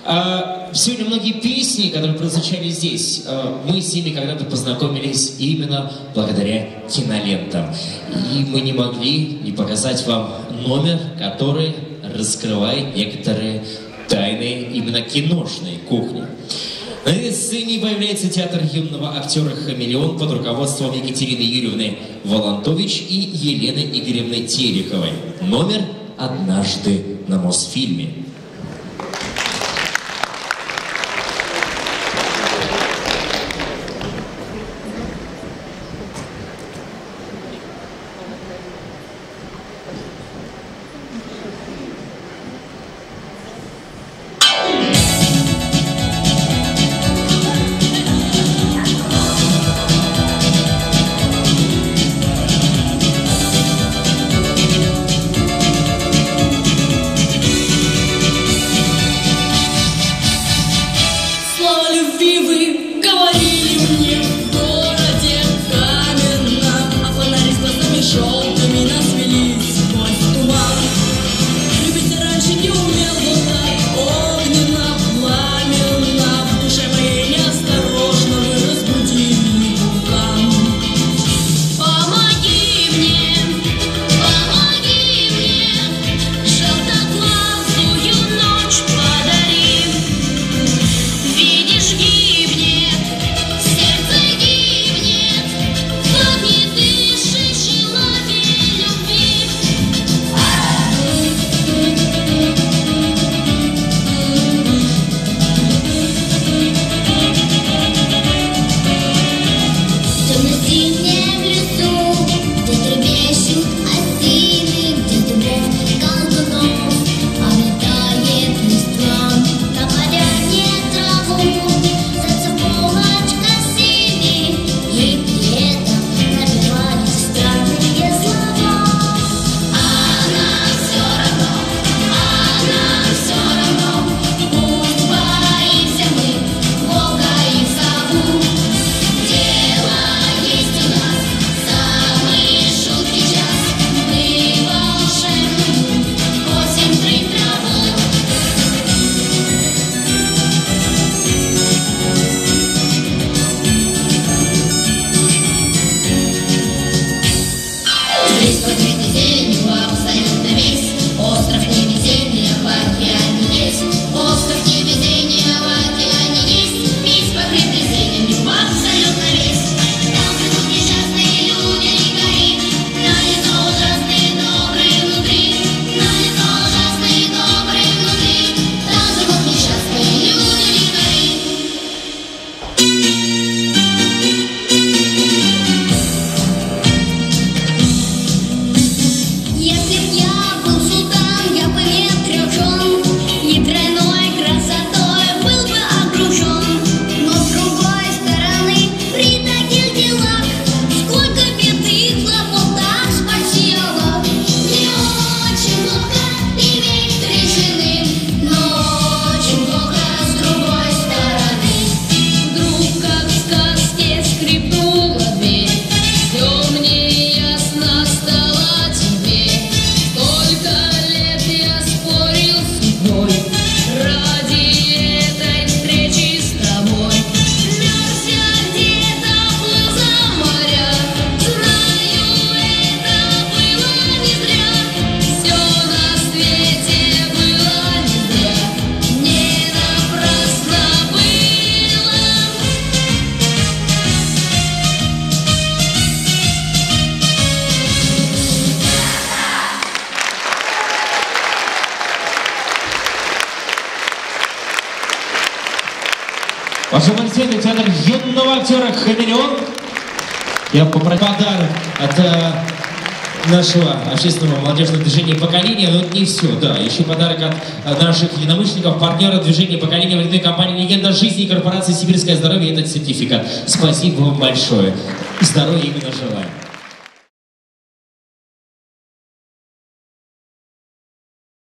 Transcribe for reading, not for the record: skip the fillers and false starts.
Сегодня многие песни, которые прозвучали здесь, мы с ними когда-то познакомились именно благодаря кинолентам. И мы не могли не показать вам номер, который раскрывает некоторые тайны именно киношной кухни. На этой сцене появляется театр юного актера «Хамелеон» под руководством Екатерины Юрьевны Волонтович и Елены Игоревны Тереховой. Номер «Однажды на Мосфильме». Ваше Владимир, театр юного актера «Хамелеон». Я попрошу подарок от нашего общественного молодежного движения «Поколение». Но это не все, да. Еще подарок от наших единомышленников, партнера движения «Поколение» вредной компании «Легенда жизни» и корпорации «Сибирское здоровье». Этот сертификат. Спасибо вам большое. Здоровья именно желаем.